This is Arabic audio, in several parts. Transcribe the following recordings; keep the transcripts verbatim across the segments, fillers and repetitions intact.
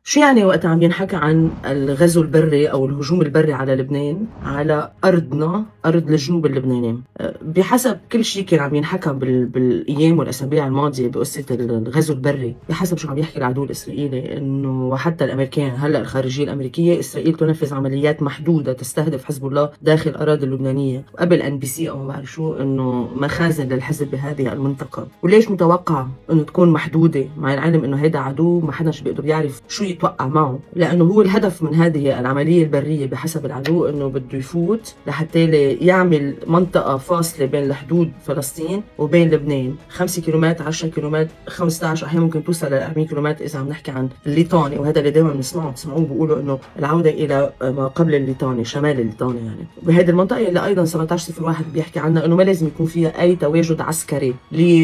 شو يعني وقت عم ينحكى عن الغزو البري أو الهجوم البري على لبنان على أرضنا، أرض الجنوب اللبناني؟ بحسب كل شيء كان عم ينحكى بال... بالأيام والأسابيع الماضية بقصة الغزو البري، بحسب شو عم يحكي العدو الإسرائيلي، إنه وحتى الأمريكان هلا الخارجية الأمريكية إسرائيل تنفذ عمليات محدودة تستهدف حزب الله داخل الأراضي اللبنانية، وقبل إن بي سي أو ما بعرف شو إنه مخازن للحزب بهذه المنطقة. وليش متوقع إنه تكون محدودة مع العلم إنه هيدا عدو ما حداش بيقدر يعرف شو يتوقع معه؟ لأنه هو الهدف من هذه العملية البرية بحسب العدو إنه بده يفوت لحتى يعمل منطقة فاصلة بين الحدود فلسطين وبين لبنان، خمسة كيلومتر، عشرة كيلومتر، خمسة عشر، أحيانا ممكن توصل ل أربعين كيلومتر إذا عم نحكي عن الليطاني، وهذا اللي دائما بنسمعه بتسمعوه بيقولوا إنه العودة إلى ما قبل الليطاني، شمال الليطاني يعني. بهذه المنطقة اللي أيضا سبعة عشر صفر واحد بيحكي عنها إنه ما لازم يكون فيها أي تواجد عسكري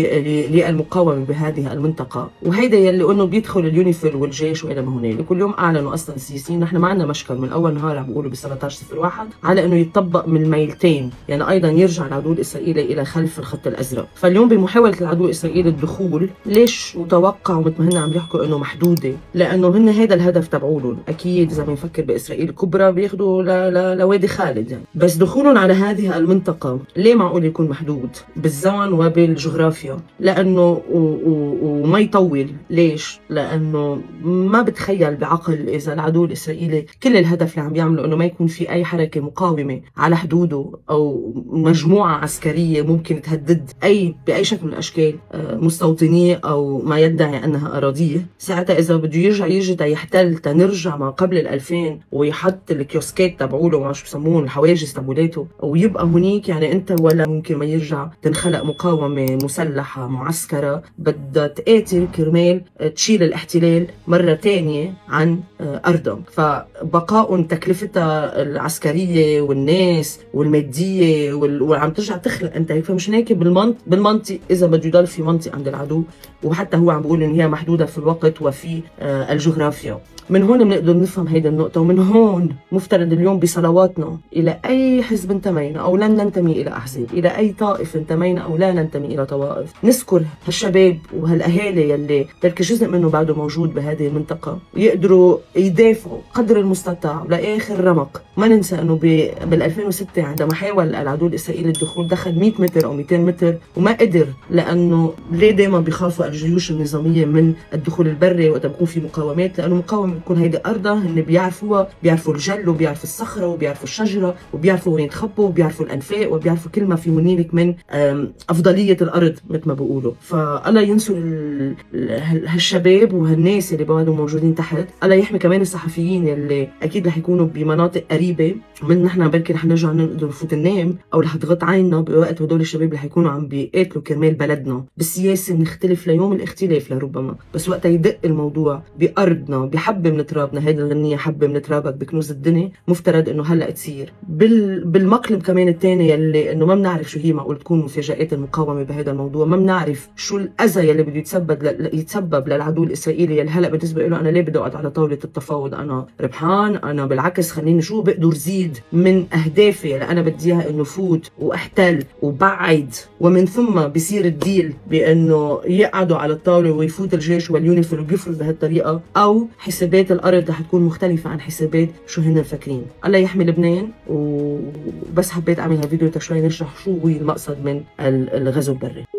للمقاومة بهذه المنطقة، وهيدا يلي إنه بيدخل اليونيفيل والجيش وإلى ما هنالك. كل يوم أعلنوا أصلا السياسيين، نحن ما عندنا مشكل من أول نهار عم بيقولوا ب سبعة عشر صفر واحد على إنه يتطبق من الميلتين، يعني أيضا يرجع العدو الإسرائيلي إلى خلف الخط الأزرق. فاليوم بمحاولة العدو الإسرائيلي الدخول، ليش متوقع ومثل ما هن عم يحكوا إنه محدودة؟ لأنه هن هذا الهدف تبعولن. أكيد إذا بنفكر بإسرائيل الكبرى بياخذوا لوادي خالد يعني، بس دخولهم على هذه المنطقة ليه معقول يكون محدود بالزمن وبالجغرافيا؟ لأنه وما يطول. ليش؟ لأنه ما بتخيل بعقل إذا العدو الإسرائيلي كل الهدف اللي عم بيعمله إنه ما يكون في أي حركة مقاومة على حدوده أو مجموعة عسكرية ممكن تهدد أي بأي شكل من الأشكال مستوطنيه أو ما يدعي أنها أراضيه. ساعتها إذا بده يرجع يجي يحتل تنرجع ما قبل الألفين ويحط الكيوسكات تبعوله ما شو بسموهم الحواجز تبعولاته ويبقى هنيك، يعني أنت ولا ممكن ما يرجع تنخلق مقاومة مسلحة معسكرة بدها تقاتل كرمال تشيل الاحتلال مرة تانية عن أرضها. فبقاء تكلفتها العسكرية والناس والمادية وال... وعم ترجع تخلق أنت هيك. فمش هيك بالمنطق بالمنطق إذا بده يضل في منطق عند العدو، وحتى هو عم بيقول إن هي محدودة في الوقت وفي الجغرافيا. من هون بنقدر نفهم هيدا النقطة، ومن هون مفترض اليوم بصلواتنا إلى أي حزب انتمينا أو لن ننتمي إلى أحزاب، إلى أي طائفة انتمينا أو لا ننتمي إلى طوائف، نذكر هالشباب وهالأهالي يلي ترك جزء منه بعده موجود بهذه المنطقة ويقدروا يدافعوا قدر المستطاع لآخر رمق. ما ننسى إنه بال ألفين وستة عندما حاول العدو الإسرائيلي الدخول دخل مئة متر أو مئتين متر وما قدر، لأنه ليه دائما بيخافوا الجيوش النظامية من الدخول البري وقت بيكون في مقاومات؟ لأنه مقاومة بتكون هيدي أرضها هن بيعرفوها، بيعرفوا الجل وبيعرفوا الصخرة وبيعرفوا الشجرة وبيعرفوا وين يتخبوا وبيعرفوا الأنفاق وبيعرفوا كل ما في هنالك من أفضلية الأرض مثل ما بيقولوا. فالله ينصر هالشباب وهالناس اللي بعدهم موجودين تحت. الله يحمي كمان الصحفيين اللي أكيد رح يكونوا بمناطق قريبة من نحن، بركي رح نرجع نقدر نفوت ننام أو رح تغط عيننا بوقت هدول الشباب رح يكونوا عم بيقاتلوا كرمال بلدنا. بالسياسة بنختلف ليوم الاختلاف لربما، بس وقتها يدق الموضوع بأرضنا بحبة من ترابنا. هيدي الغنية حبة من ترابك بكنوز الدنيا مفترض انه هلا تصير. بال... بالمقلب كمان الثاني يلي انه ما بنعرف شو هي معقول تكون مفاجآت المقاومة بهذا الموضوع، ما بنعرف شو الأذى يلي بده يتسبب ل... يتسبب للعدو الإسرائيلي يلي هلا بالنسبة له انا ليه بدي اقعد على طاولة التفاوض، انا ربحان، انا بالعكس خليني شو بقدر زيد من اهدافي اللي انا بدي اياها انه فوت واحتل وبعد، ومن ثم بصير الديل بانه يقعدوا على الطاولة ويفوت الجيش واليونيفيل وبيفرض بهالطريقة، او حسابات الارض رح تكون مختلفه عن حسابات شو هن فاكرين. الله يحمي لبنان. وبس حبيت اعمل هالفيديو تشوي نشرح شو هو المقصد من الغزو البري.